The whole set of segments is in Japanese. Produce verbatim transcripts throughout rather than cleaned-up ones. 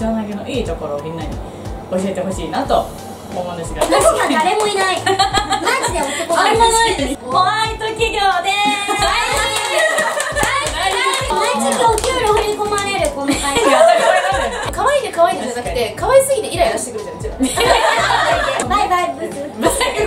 ザナギのいいところをみんなに教えてほしいなと思うんですが、 確かに誰もいない。マジで男あんまないです。ホワイト企業でーす。 毎月お給料振り込まれるこの会社。 可愛いで可愛いでじゃなくて、可愛すぎてイライラしてくるじゃん、うちら。 バイバイブス。 逃げてっちゃう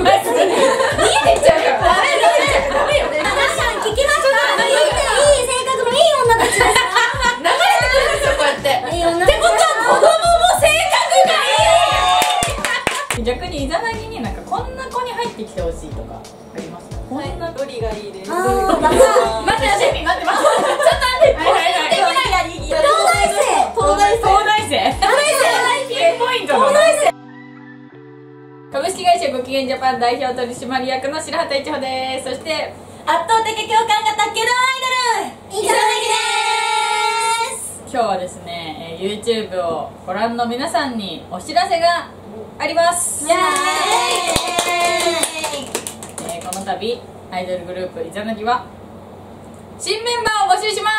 から。ダメダメよね。 皆さん聞きました。いい生活のいい女たちですか。 流れてくるんですよ、こうやって。 いい女たち。 ってことは子供も性格がいい。 逆にイザナギになんかこんな子に入ってきてほしいとかありますか？こんなドリがいいです。 あー、バカ。 待って待って待って待って、ちょっと待って、はいはいはい、 東大生。 東大生。 東大生東大生。 ピンポイントの東大生。株式会社ごきげんジャパン代表取締役の白畑一穂です。そして圧倒的共感型ゲドアイドルイザナギです。 今日はですね、えー YouTube をご覧の皆さんにお知らせがあります。 イエーイ。 えーこの度アイドルグループイザナギは新メンバーを募集します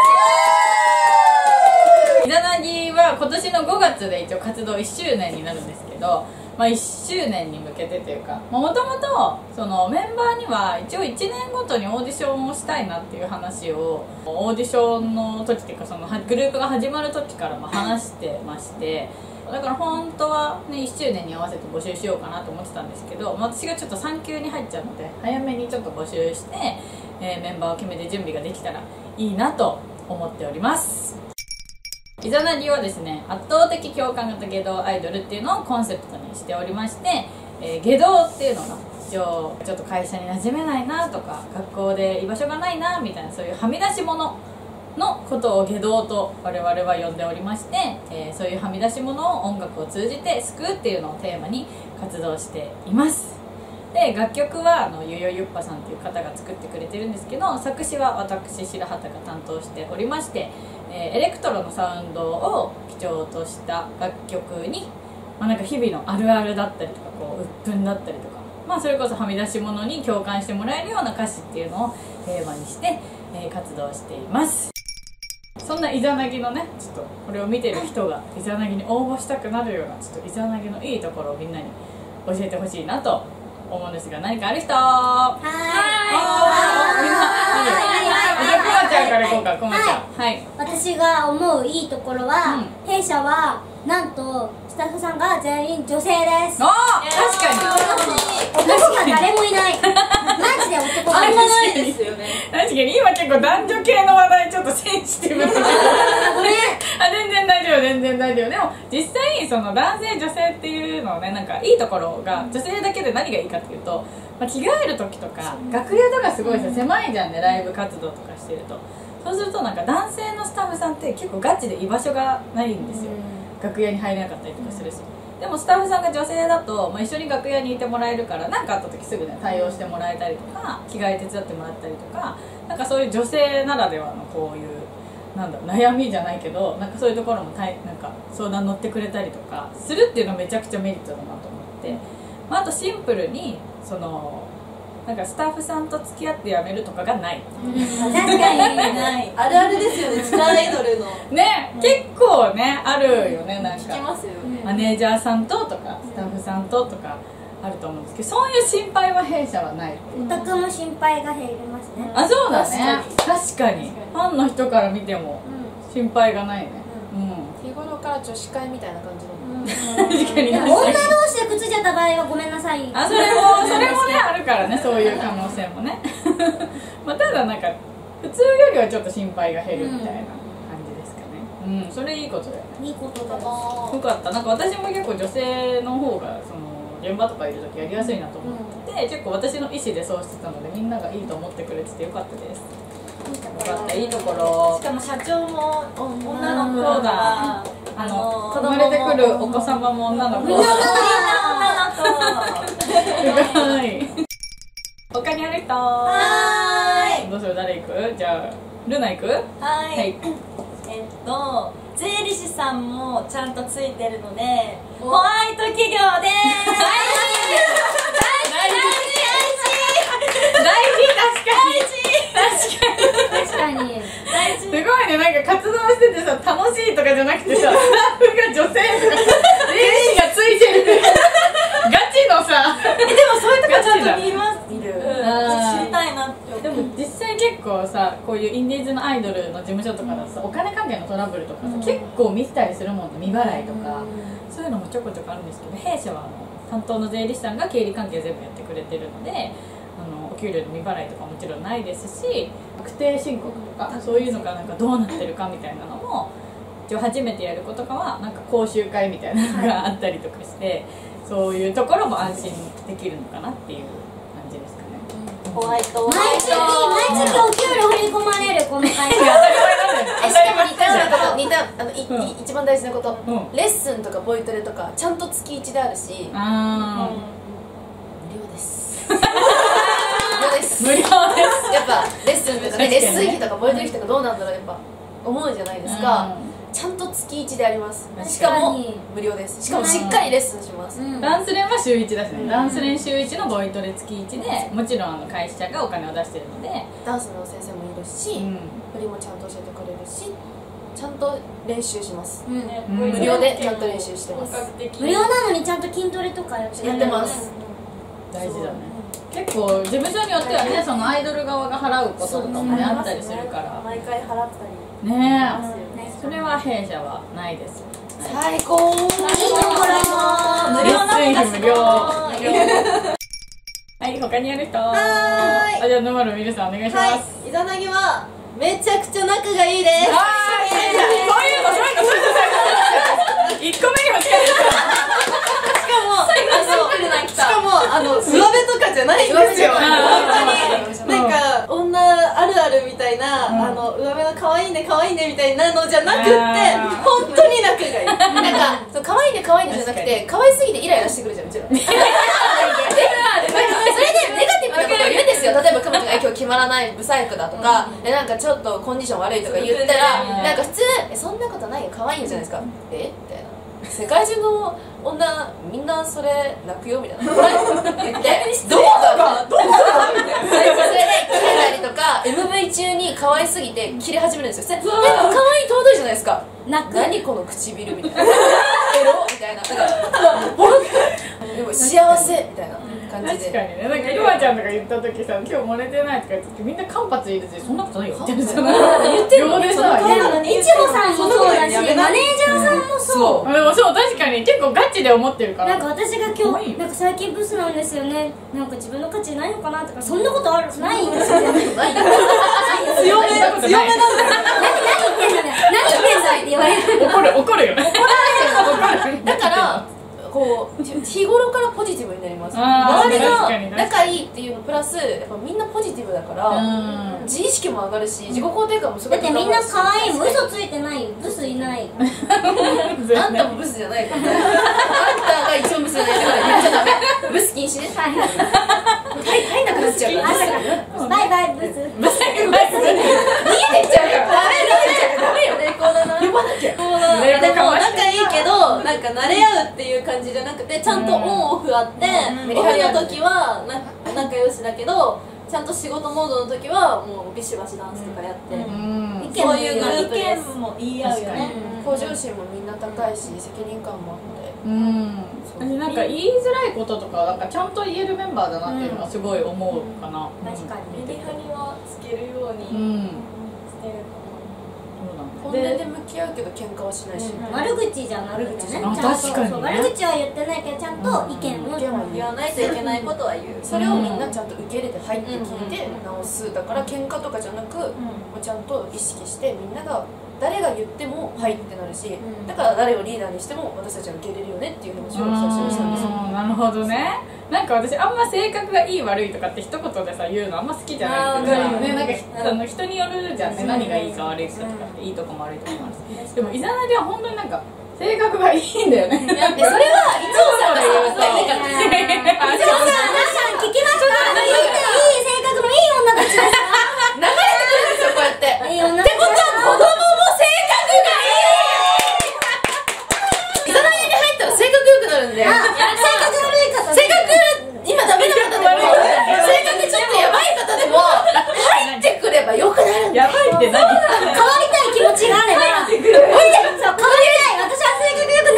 。イザナギは今年のごがつで一応活動いっしゅうねんになるんですけど、まあ、いっしゅうねんに向けてというか、もともとそのメンバーには一応いちねんごとにオーディションをしたいなっていう話をオーディションの時っていうか、そのグループが始まる時からまあ話してまして、だから本当は、ね、いっしゅうねんに合わせて募集しようかなと思ってたんですけど、まあ、私がちょっと産休に入っちゃうので早めにちょっと募集して、えーメンバーを決めて準備ができたらいいなと思っております。イザナギはですね、圧倒的共感型ゲドアイドルっていうのをコンセプトにしておりまして、えー、ゲドっていうのが一応ちょっと会社に馴染めないなとか、学校で居場所がないなみたいな、そういうはみ出し物のことをゲドと我々は呼んでおりまして、えー、そういうはみ出し物を音楽を通じて救うっていうのをテーマに活動しています。で、楽曲はあのゆよゆっぱさんという方が作ってくれてるんですけど、作詞は私白畑が担当しておりまして、えーエレクトロのサウンドを基調とした楽曲に、まあ、なんか日々のあるあるだったりとか、こう鬱憤だったりとか、まあ、それこそはみ出し物に共感してもらえるような歌詞っていうのをテーマにして、えー活動しています。そんなイザナギのね、ちょっとこれを見てる人がイザナギに応募したくなるような、ちょっとイザナギのいいところをみんなに教えてほしいなと思うんですが、何かある人？はーい。 はみんな、はい。じゃあくまちゃんからいこうか、くまちゃん。はい。 私が思ういいところは、 うん弊社はなんとスタッフさんが全員女性です。 ああ、確かに。 男が誰もいない。マジで男があんまないですよね。 確かに今結構男女系の話題ちょっとセンシティブな。 ごめん。 あ、全然大丈夫、全然大丈夫。でも実際その男性女性っていうのをね、なんかいいところが女性だけで何がいいかっていうと、まあ、着替える時とか楽屋とかすごいさ、狭いじゃんね、ライブ活動とかしてると。そうするとなんか男性のスタッフさんって結構ガチで居場所がないんですよ。楽屋に入れなかったりとかするし、でもスタッフさんが女性だと、まあ、一緒に楽屋にいてもらえるから、何かあった時すぐね対応してもらえたりとか、着替え手伝ってもらったりとか、なんかそういう女性ならではのこういうなんだろう、悩みじゃないけど、なんかそういうところもたいなんか相談乗ってくれたりとかするっていうのがめちゃくちゃメリットだなと思って、まあ、あとシンプルにそのなんかスタッフさんと付き合って辞めるとかがない。 確かにない。あるあるですよね、地下アイドルの。 ね、結構ねあるよね、なんか聞きますよね。 マネージャーさんととかスタッフさんととかあると思うんですけど、そういう心配は弊社はない。 オタクも心配が減りますね。 あ、そうだね、確かにファンの人から見ても心配がないね。うん、 日頃から女子会みたいな感じの。 確かに。 女同士でくっついちゃった場合はごめんなさい。 あ、それもそれもねあるからね、そういう可能性もね。まあただなんか普通よりはちょっと心配が減るみたいな感じですかね。うん、それいいことだよね。 いいことだな。 よかった。なんか私も結構女性の方がその現場とかいる時やりやすいなと思ってて、結構私の意思でそうしてたので、みんながいいと思ってくれててよかったです。よかった、いいところ。 しかも社長も女の子そうだ、あの生まれてくるお子様も女の子。 みんな女の子。 すごい。他にある人？ はーい。 どうする？誰行く？じゃあルナ行く？ はい。 はい。 えっと税理士さんもちゃんとついてるので、ホワイト企業でーす。大事大事大事大事大事確かに。 大事。 すごいね、なんか活動しててさ、楽しいとかじゃなくてさ、スタッフが女性とか税理士がついてるガチのさ、 えでもそういうとこちゃんと見ます見る。 うん知りたいなって思でも実際結構さ、こういうインディーズのアイドルの事務所とかだとさ、お金関係のトラブルとかさ、結構見てたりするもんね、未払いとか、そういうのもちょこちょこあるんですけど、弊社はあの担当の税理士さんが経理関係全部やってくれてるので、あのお給料の未払いとかもちろんないですし、確定申告とかそういうのがなんかどうなってるかみたいなのも一応初めてやる子とかはなんか講習会みたいなのがあったりとかして、そういうところも安心できるのかなっていう感じですかね。 ホワイト毎月毎月お給料振り込まれるこの会社。 当たり前なんだよね。 えしかも似たようなこと似たあのい、 うんい一番大事なこと、 うんレッスンとかボイトレとかちゃんと月いちであるしあ無料です無料ですー無料です。 やっぱレッスンとかね、 確かにねレッスン費とかボイトレ費とかどうなんだろうやっぱ思うじゃないですか、ちゃんと月いちであります。しかも無料です。しかもしっかりレッスンします、 うんダンス練は週いちだしね、ダンス練週いちのボイトレ月いちで、もちろんあの会社がお金を出してるので、 ダンスの先生もいるし、 うん振りもちゃんと教えてくれるし、ちゃんと練習します、 うんねうん無料でちゃんと練習してます本格的無料なのにちゃんと筋トレとかやってやってます大事だね。結構事務所によってはね、そのアイドル側が払うこととかもね、あったりするから毎回払ったりねますよねえ、それは弊社はないです。 最高いいところ無料なのがすごい無料はい、他にやる人。はーいあ、じゃあノマルミルさんお願いします。 はいイザナギはめちゃくちゃ仲がいいですあー、そういうの、そういうの、そういうの、そういうの。一個目にも近いですよ。 しかもあの上辺とかじゃないんですよあー本当になんか女あるあるみたいな、 うんあの上辺の可愛いね可愛いねみたいなのじゃなくってあー本当に仲がいいなんかそう可愛いね可愛いねじゃなくて可愛すぎてイライラしてくるじゃんうちらでそれでネガティブなことを言うんですよ例えばくまちゃんが今日決まらないブサイクだとか、でなんかちょっとコンディション悪いとか言ったらうんなんか普通えそんなことないよ可愛いよじゃないですかえみたいな世界中の女みんなそれ泣くよみたいな言ってどうだどうだみたいなそれで切れたりとか エムブイ 中に可愛すぎて切れ始めるんですよそれえ可愛い尊いじゃないですか泣く何この唇みたいなエロみたいななんかボロッでも幸せみたいな感じで確かにね、なんかルマちゃんとか言った時さ、今日漏れてないとか言った時みんな間髪入れてそんなことないよみたいな言ってるのでさ、 いちごさんもそうだしマネージャーさんもそうでもそう確かに結構ガチで思ってるから。 なんか私が今日なんか最近ブスなんですよねなんか自分の価値ないのかなとかそんなことあるないんですよね何強めなことない。 言ってんだね何言ってんだって言われる怒る怒るよね。怒る。 だからこう日頃からポジティブになりますあー周り確かにが仲いいっていうのプラスやっぱみんなポジティブだからうん自意識も上がるし自己肯定感もすごいだってみんな可愛いも嘘ついてないブスいないあんたもブスじゃないからねあんたが一番ブスじゃないから言っちゃダメブス禁止ねはいはいはい入んなくなっちゃうから朝からバイバイブスブス逃げてっちゃうから。 ダメよねこうだな呼ばなきゃねでも仲いいけどなんか慣れ合うっていう感じじゃなくてちゃんとオンオフあって、 うんオフの時はな仲良しだけどちゃんと仕事モードの時はもうビシバシダンスとかやって、 うんそういうグループ意です見も言い合うよね向上心もみんな高いし責任感もあってうん。私なんか言いづらいこととかなんかちゃんと言えるメンバーだなっていうのはすごい思うかな。 確かにメリハリはつけるようにうん。 してるか本音で向き合うけど喧嘩はしないし、 悪口じゃなくてねちゃんと確かにねそう悪口は言ってないけどちゃんと意見を意見は言わないといけないことは言う、 それをみんなちゃんと受け入れて入って聞いて直すだから喧嘩とかじゃなく、もうちゃんと意識してみんなが誰が言ってもはいってなるし、 んだから誰をリーダーにしても私たちは受け入れるよねっていう話を最初にしたんですよ。 うんなるほどね。なんか私あんま性格がいい悪いとかって一言でさ言うのあんま好きじゃないんですよあーわかるね。なんかひあの人によるじゃんね、何がいいか悪いかとかっていいとこも悪いとこもあるし、でもイザナリは本当になんか性格がいいんだよね。 でそれはいつもさんがさいいからあ皆さん聞きましたいい性格のいい女たちです流れてくるんですよこうやって。 いい女ってことは子供も性格がいい。イザナリに入ったら性格良くなるんで。 あ性格悪い方性格今ダメな方でも性格ちょっとやばい方でも入ってくれば良くなるんで。 やばいって何？ 変わりたい気持ちがあればそう変わりたい私は性格良く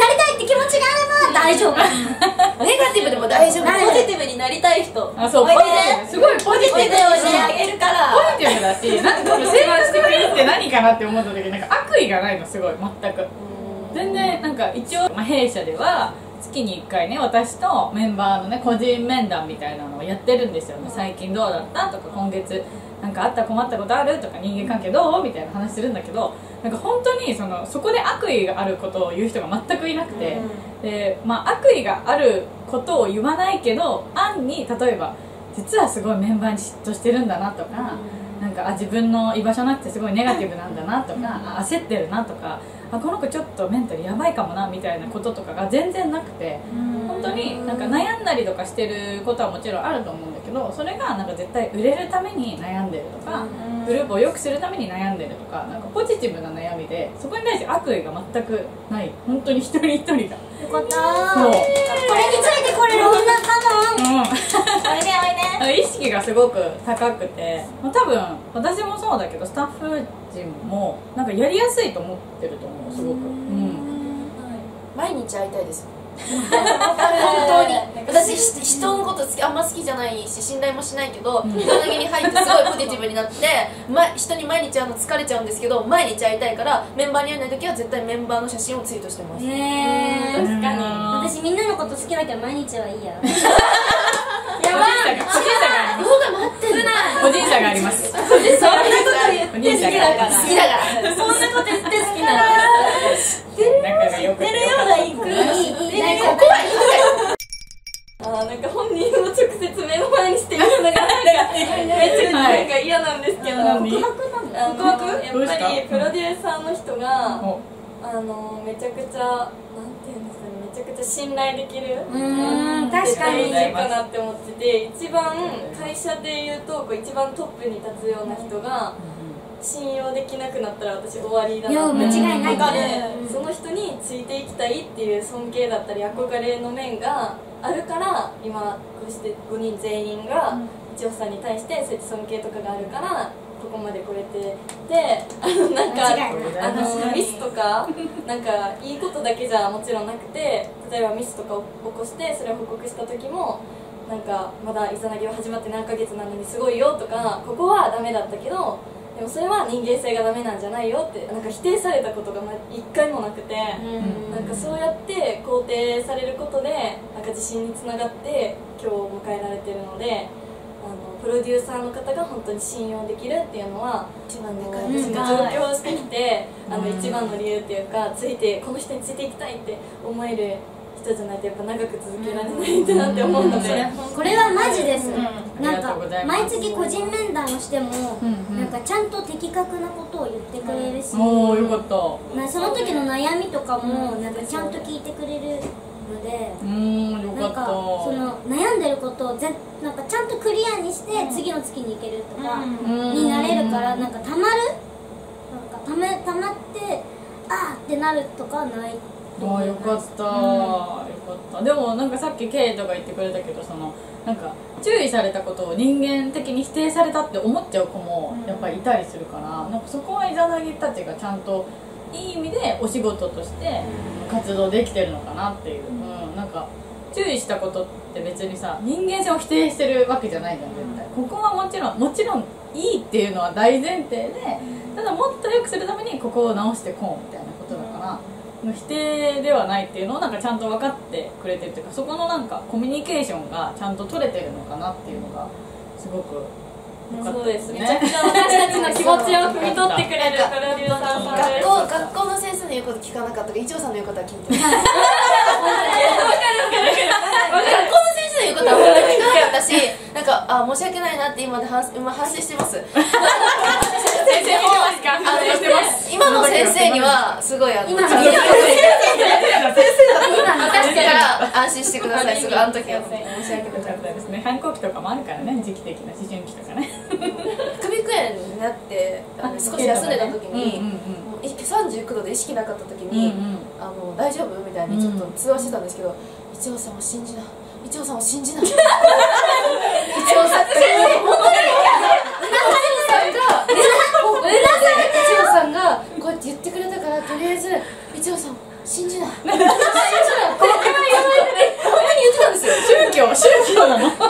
大丈夫。 ポジティブになりたい人。 あ、そう、ポジティブ、すごいポジティブポジティブにあげるからポジティブだし、なんか生活的にって何かなって思った時なんか悪意がないの、すごい全く。全然なんか一応、まあ、弊社では月にいっかいね、私とメンバーのね個人面談みたいなのをやってるんですよね。最近どうだったとか、今月なんかあった困ったことあるとか、人間関係どうみたいな話するんだけど、なんか本当にそのそこで悪意があることを言う人が全くいなくて、で、まあ、悪意があることを言わないけど、暗に例えば実はすごいメンバーに嫉妬してるんだなとか、なんかあ自分の居場所なくてすごいネガティブなんだなとか、あ焦ってるなとか、あこの子ちょっとメンタルやばいかもなみたいなこととかが全然なくて、本当になんか悩んだりとかしてることはもちろんあると思うんだけど、それがなんか絶対売れるために悩んでるとか、グループを良くするために悩んでるとか、なんかポジティブな悩みで、そこに対して悪意が全くない、本当に一人一人が。 よかったそう、 ー。これについてこれる女かも。 うんおいでおいで。 意識がすごく高くて、まあ多分私もそうだけどスタッフ陣もなんかやりやすいと思ってると思う、すごく。うん、 毎日会いたいです本当に。私ひ人のこと好きあんま好きじゃないし、信頼もしないけど、人投げに入ってすごいポジティブになって、ま、人に毎日会うの疲れちゃうんですけど、毎日会いたいからメンバーに会えない時は絶対メンバーの写真をツイートしてます。 ねえ、 確かに。 私みんなのこと好きだけど毎日はいいや。 やばい、個人差があります。 動画待ってる個人差があります。 そんなこと言って好きだから。 好きだからそんなこと言って好きなの。 仲が良くて知ってるようないい子。 いいいいね、ここはいいんだよ。 あーなんか本人を直接目の前にして言うのがなんかめっちゃなんか嫌なんですけど、 何告白なの？ あの告白やっぱりプロデューサーの人がおあのめちゃくちゃなんていうんですかね、めちゃくちゃ信頼できるうーん、確かに。 絶対いいかなって思ってて、一番会社でいうとこう一番トップに立つような人が信用できなくなったら私終わりだいやなって間違いないわかる。 うんその人についていきたいっていう尊敬だったり憧れの面があるから、今こうしてごにん全員が一応さんに対してそうやって尊敬とかがあるからここまで来れてで、あのなんか間違いないあのミスとかなんかいいことだけじゃもちろんなくて、例えばミスとかを起こしてそれを報告した時もなんかまだイザナギは始まって何ヶ月なのにすごいよとか、ここはダメだったけどでもそれは人間性がダメなんじゃないよってなんか否定されたことが一回もなくて、なんかそうやって肯定されることでなんか自信につながって今日を迎えられてるので、あのプロデューサーの方が本当に信用できるっていうのは一番でかい私が上京してきて、あのうん一番の理由っていうか、ついてこの人についていきたいって思える人じゃないとやっぱ長く続けられないんだなって思うので、 これはマジです。 んなんありがとうござかいます毎月個人面談をしても、 うんうんなんかちゃんと的確なことを言ってくれるし、 おー、よかった。 まあその時の悩みとかもなんかちゃんと聞いてくれるので、 うーん、よかった。 なんかその悩んでることをぜなんかちゃんとクリアにして次の月に行けるとかになれるから、なんかたまるなんかためたまってあーってなるとかはない。 ああ、よかった、よかった。でもなんかさっきケイトが言ってくれたけど、そのなんか注意されたことを人間的に否定されたって思っちゃう子もやっぱりいたりするから、なんかそこはイザナギたちがちゃんといい意味でお仕事として活動できてるのかなっていう、うん、なんか注意したことって別にさ人間性を否定してるわけじゃないじゃん絶対。ここはもちろんもちろんいいっていうのは大前提で、ただもっと良くするためにここを直してこうみたいなことだから、否定ではないっていうのをなんかちゃんと分かってくれてるっていうか、そこのなんかコミュニケーションがちゃんと取れてるのかなっていうのがすごく良かったそうです、めちゃくちゃ私たちの気持ちを汲み取ってくれるプロデューサーさんです。 学校学校の先生の言うこと聞かなかったから、一応さんの言うことは聞いてる。学校の先生の言うことは本当に聞かなかったし、なんかあ申し訳ないなって今で反今反省してます。 先生もあの今の先生にはすごいあの今の先生今のだから安心してください。すごいあの時は申し訳なかっよかったですね。反抗期とかもあるからね、時期的な思春期とかね。 た。首く炎になってあの少し休んでた時に、 うんうんもうさんじゅうきゅうどで意識なかった時うんに、 うんあの大丈夫みたいにちょっと通話してたんですけど、一応さんを信じな、一応さんを信じな。一応さん、本当に一応さんがこうやって言ってくれたから、とりあえず一応さん信じな。信じな。これは言わないで。本当に言ってたんですよ。 宗教宗教なの。 ぐらい、とり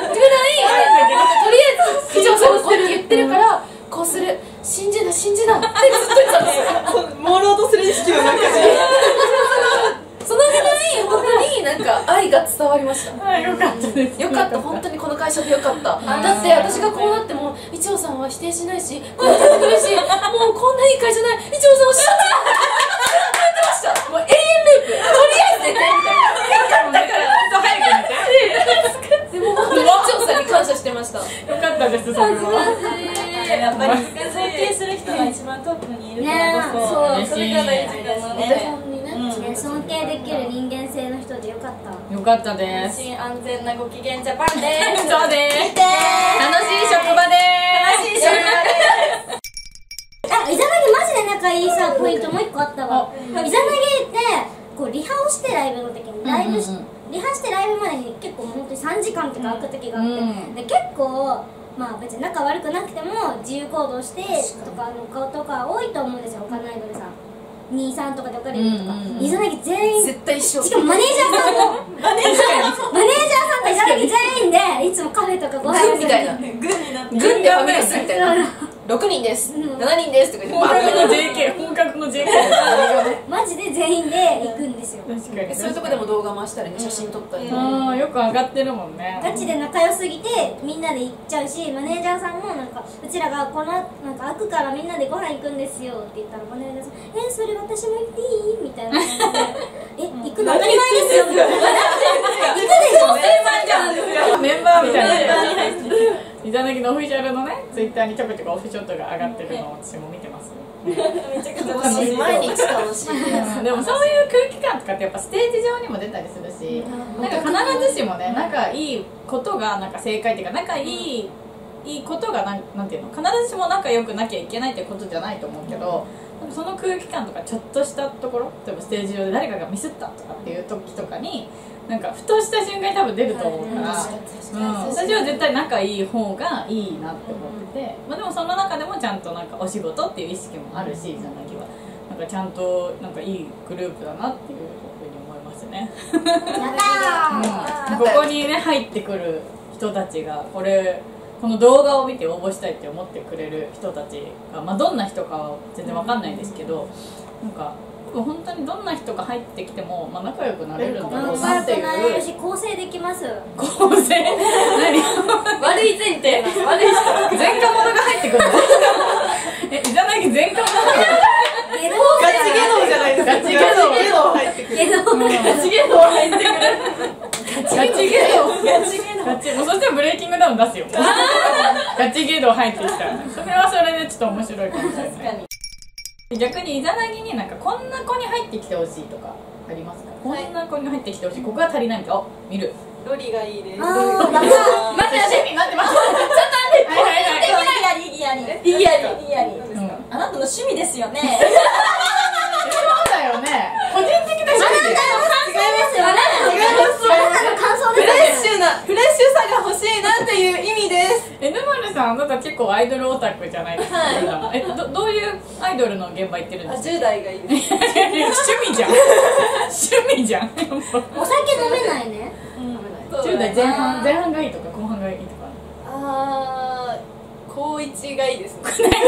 あえず、一応さんがこうやって言ってるから、こうする、信じな、信じなってずっと言ってたんですよ。 朦朧とする意識の中でそのぐらい、本当になんか愛が伝わりました。 あ、よかったです。 よかった、本当にこの会社でよかった。だって私がこうなっても、一応さんは否定しないし、こうやってやってくれるし、もうこんないい会社ない、一応さんを信じないって言ってました。もう永遠ループ、とりあえず寝てみたいな。だから早く寝て。 でも本当に一応さんに感謝してました。 よかったです、それは。 やっぱり尊敬する人が一番トップにいるからこそ、 そう、それが大事かな。 お手本にね。 ね、尊敬できる人間性の人でよかった。 よかったで安す。 心安全なご機嫌ジャパンです。 そうです。 見て楽しい職場で楽しい職場であ、イザナギマジで仲いいさポイントもう一個あったわ。イザナギってこうリハをしてライブの時にライブし、 うんうんリハしてライブまでに結構本当にさんじかんとか空く時があって、 うんで結構まあ別に仲悪くなくても自由行動してとかの顔とか多いと思うんですよ、他のアイドルさんにさんとかで別れるとか、 うんうんうんイザナギ全員絶対一緒。 しかもマネージャーさんもマネージャーさんとイザナギ全員でいつもカフェとかご飯軍みたいな。 軍になって軍でファミレスみたいな。ろくにんです、 うんななにんですとか言本って格の ジェーケー、本格の ジェーケー。 マジで全員で行くんですよ。 確かに。 そういうとこでも動画回したりね、写真撮ったりね。 ああ、よく上がってるもんね。 ガチで仲良すぎてみんなで行っちゃうし、マネージャーさんもなんかうちらがこのなんか開くからみんなでご飯行くんですよって言ったらマネージャーさん「えそれ私も行っていい?」みたいな感じで「え行くの当たり前ですよ」みたいな「行くでしょ」 メンバーみたいな。イザナギのオフィシャルのね、ツイッターにちょこちょこオフショットが上がってるのを私も見てます。 めちゃくちゃ楽しい。 毎日楽しいです。 でもそういう空気感とかってやっぱステージ上にも出たりするし、なんか必ずしもね、仲いいことがなんか正解っていうか、仲いいいいことがなんなんていうの、必ずしも仲良くなきゃいけないってことじゃないと思うけど、なんかその空気感とかちょっとしたところ、例えばステージ上で誰かがミスったとかっていう時とかになんかふとした瞬間に多分出ると思うから、うん、私は絶対仲いい方がいいなって思ってて、まあ、でもその中でもちゃんとなんかお仕事っていう意識もあるし、イザナギはなんかちゃんとなんかいいグループだなっていうふうに思いますね。 やったー、 うん、ここにね入ってくる人たちがこれこの動画を見て応募したいって思ってくれる人たちが、まあ、どんな人かは全然わかんないですけど、なんか本当にどんな人が入ってきても、まあ、仲良くなれるんだろうなっていう。 仲良くなれるし構成できます。 構成何悪い前提な悪い人前科者が入ってくるのえ、イザナギ前科者ゲロガチゲノじゃないですか。 ガチゲノゲノ入ってくる。 ゲロガチゲノ入ってくる。 ガチゲドガチゲドガチもうそしたらブレイキングダウン出すよガチゲド入ってきたらそれはそれでちょっと面白いかもしれない。 確かに。 逆にイザナギになんかこんな子に入ってきてほしいとかありますか？こんな子に入ってきてほしい、ここが足りないみたいな。あ、見る。 ロリがいいです。 あーだから待って待って待って待ってはいはいはいイギアリイギアリいいやり。 イギアリうんあなたの趣味ですよね。 そうだよね、個人的な趣味で。 違いますよ。あなたの感想フですよね。 レッシュな、フレッシュさが欲しいなっていう意味です。 え、ヌマルさん、あなた結構アイドルオタクじゃないですか。 はえ、どどういうアイドルの現場行ってるんあ、 ですか？ じゅう代がいいです。 趣味じゃん趣味じゃん。 お酒飲めないね。 じゅう代前半前半がいいとか後半がいいとか。 あー、高一がいいですね。 ピンポイント。ピンポイン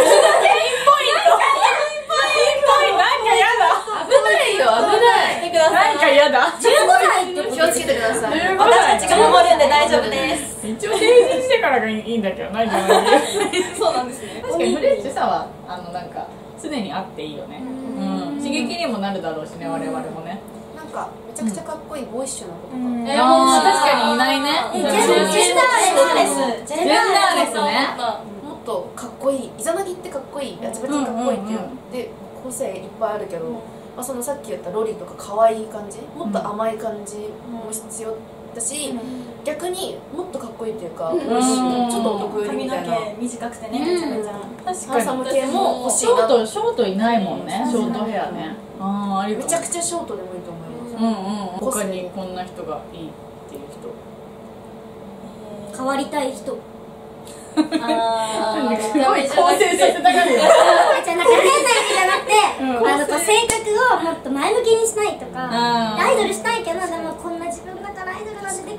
ト。なんかやだ。 危ないよ、危ない。 見てくださなんかい。 やだ。 じゅうごさいってこと気をつけてください。 私たちが守るんで大丈夫です。 一応成人してからがいいんだけどないじゃない。 そうなんですね。 確かにフレッシュさはあのなんか常にあっていいよね。うん。刺激にもなるだろうしね、我々もね。 なんかめちゃくちゃかっこいいボーイッシュな子とか。 え、もう確かにいないね。 え、ジうんェンジェンダーレス。 ジジェンダーレスね。 もっとかっこいい、イザナギってかっこいい、あちばちかっこいいっていう、 うんうんうんで個性いっぱいあるけど、まあ、そのさっき言ったロリとか可愛い感じ、もっと甘い感じも必要だし、逆にもっとかっこいいっていうか、 うんボーイッシュちょっとお得意髪のみたいな、 毛短くてね、めちゃめちゃ。 確ハンサム系も欲しシいな。 ョートショートいないもんね。ショートヘアね。ああ、ありめちゃくちゃショートでもいいと思います。 うんうん。他にこんな人がいいっていう人。 変わりたい人。 あなんかすごい構成させたがるよ。 じゃあなんか変な意味じゃなくて、 うんあのこう性格をもっと前向きにしたいとか、 あーアイドルしたいけどでもこんな自分だからアイドルなんてできないとか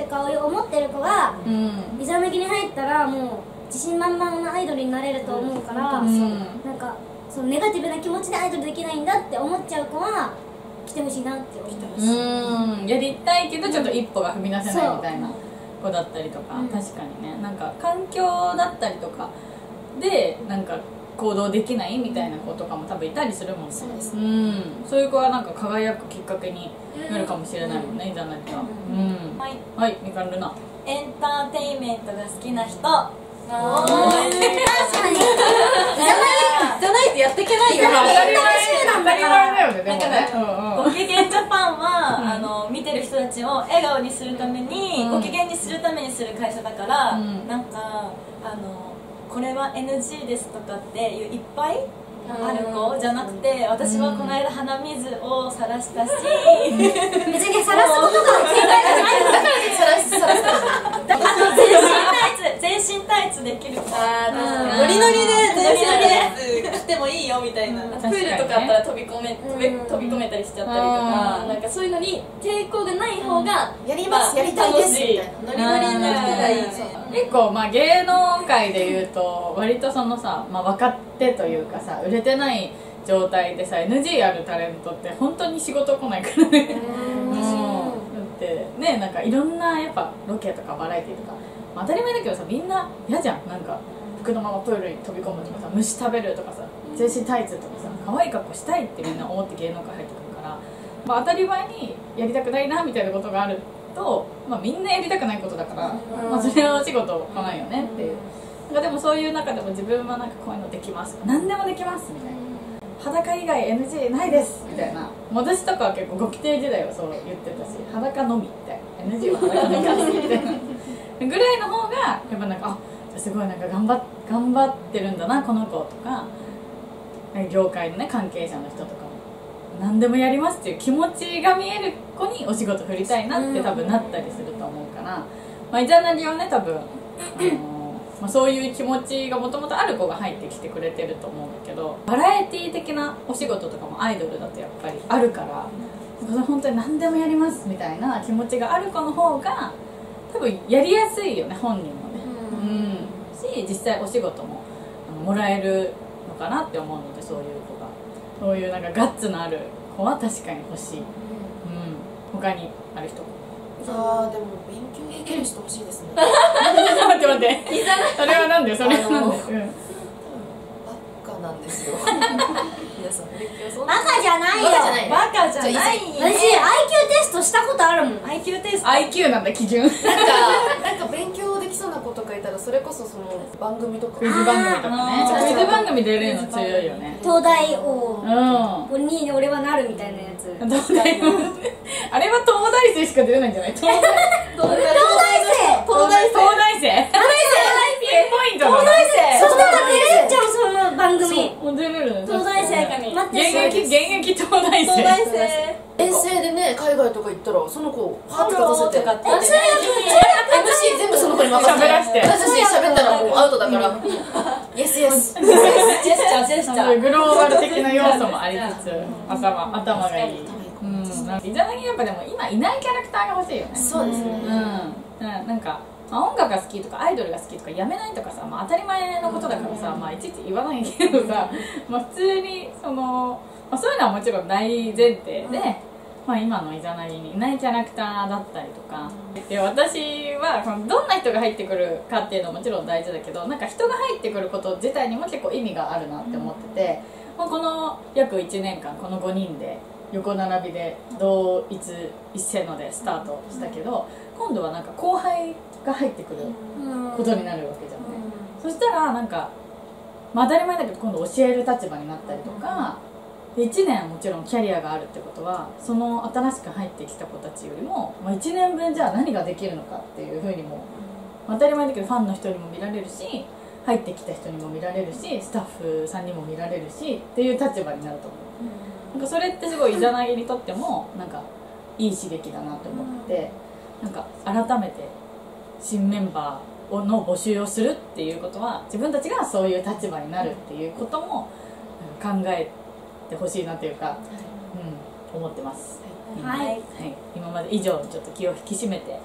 顔を持ってる子がうんイザナギに入ったらもう自信満々なアイドルになれると思うから、 うんなんかそのネガティブな気持ちでアイドルできないんだって思っちゃう子は来てほしいなって思ってます。 うんやりたいけどちょっと一歩が踏み出せないみたいな子だったりとか、 うん確かにね、なんか環境だったりとかでなんか行動できないみたいな子とかも多分いたりするもんね。 そうですうん、そういう子はなんか輝くきっかけになるかもしれないもんね、いざなりが。うんはい、 はい、みかんルナ。 エンターテインメントが好きな人。 確かにイザナギじゃないとやっていけないよ。 当たり前当たり前だよね、でもね。うんうんご機嫌ジャパンは、あの見てる人たちを笑顔にするために、 うんご機嫌にするためにする会社だから、 うんなんかあのこれは エヌジー ですとかっていういっぱいある子じゃなくて、私はこの間鼻水をさらしたし、 別にさらすことが正解じゃないの。 だからね、さらしさらすあと全身タイツ全身タイツできる子。 あー確かにノリノリで全身タイツ着てもいいよみたいな、 うんプールとかあったら飛び込め飛びうん飛び込めたりしちゃったりとか、 うんなんかそういうのに抵抗がない方がやります、やりたいですみたいな。 ノリノリな人がいいね。 結構まあ芸能界でいうと割とそのさ、まあ、若手というかさ売れてない状態でさ エヌジー あるタレントって本当に仕事来ないからね。うんだってね、なんかいろんなやっぱロケとかバラエティとか、まあ、当たり前だけどさみんな嫌じゃん。なんか服のままプールに飛び込むとかさ虫食べるとかさ全身タイツとかさ可愛い格好したいってみんな思って芸能界入ってくるから、まあ、当たり前にやりたくないなみたいなことがあると、まあ、みんなやりたくないことだから、まあ、それはお仕事来ないよねっていう。なんかでもそういう中でも自分はなんかこういうのできます何でもできますみたいな、裸以外 エヌジー ないですみたいな。私とかは結構ご規定時代はそう言ってたし、裸のみみたいな エヌジー は裸のみかみたいなぐらいの方がやっぱなんかあすごいなんか頑張っ頑張ってるんだなこの子とか、業界のね関係者の人とかも何でもやりますっていう気持ちが見える子にお仕事振りたいなって多分なったりすると思うから、まあ、イザナギはね多分あのまあ、そういう気持ちがもともとある子が入ってきてくれてると思うんだけど、バラエティ的なお仕事とかもアイドルだとやっぱりあるから、本当に何でもやりますみたいな気持ちがある子の方が多分やりやすいよね、本人もね。うん、し実際お仕事もあのもらえるのかなって思うので、そういう子がそういうなんかガッツのある子は確かに欲しい。うん、他にある人あーでも勉強できる人欲しいですね。 待って待ってそれはなんでそれはなんで、うん、 バカなんですよ。皆さん勉強そんなバカじゃないよ。 バカじゃないバカじゃない私 アイキュー テストしたことあるもん。 アイキュー テストアイキュー なんだ基準。 なんかなんか勉強できそうな子とかいたらそれこそその番組とかクイズ番組とかね。 あークイズ番組出れるの強いよね。 東大王うん。 に俺はなるみたいなやつ。 東大あれは東大生しか出れないんじゃない？東大東大生東大東大生。東大生。ピンポイントの。東大生。 そしたら出れるじゃん、その番組。 もう出れるね。 東大生かに待って現役現役東大生。 東大生遠征でね海外とか行ったらその子パッと立たせてとかってエムシー 全部その子に任せて喋らして私喋ったらもうアウトだからイエスイエスジェスチャージェスチャーグローバル的な要素もありつつ頭頭がいい。うん。なんかイザナギやっぱでも今いないキャラクターが欲しいよね。 そうですねうん、なんか、まあ、音楽が好きとかアイドルが好きとかやめないとかさ、まあ、当たり前のことだからさ、まあ、いちいち言わないけどさ、まあ、普通にその、まあ、そういうのはもちろん大前提で、まあ、今のイザナギにいないキャラクターだったりとかで、私はこのどんな人が入ってくるかっていうのももちろん大事だけど、なんか人が入ってくること自体にも結構意味があるなって思ってて、まあ、この約いちねんかんこのごにんで横並びで同一一斉のでスタートしたけど、今度はなんか後輩が入ってくることになるわけじゃんね。そしたらなんか、まあ、当たり前だけど今度教える立場になったりとかで、いちねんもちろんキャリアがあるってことはその新しく入ってきた子たちよりも、まあ、いちねんぶんじゃあ何ができるのかっていうふうにも、まあ当たり前だけどファンの人にも見られるし、入ってきた人にも見られるし、スタッフさんにも見られるしっていう立場になると思う。なんかそれってすごいイザナギにとってもなんかいい刺激だなと思って、なんか改めて新メンバーの募集をするっていうことは自分たちがそういう立場になるっていうことも考えてほしいなというか、うん、思ってます。 はいはい、今まで以上にちょっと気を引き締めて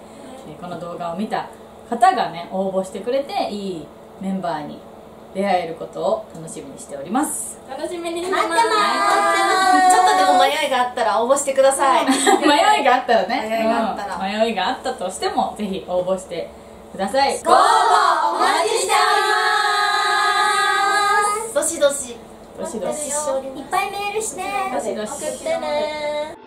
えーこの動画を見た方がね応募してくれていいメンバーに出会えることを楽しみにしております。 楽しみにして待まってますちょっとでも迷いがあったら応募してください。 迷いがあったらね迷いがあったらうん迷いがあったとしてもぜひ応募してください。 ご応募お待ちしております。 どしどしどしどしいっぱいメールしてどしどし送ってね。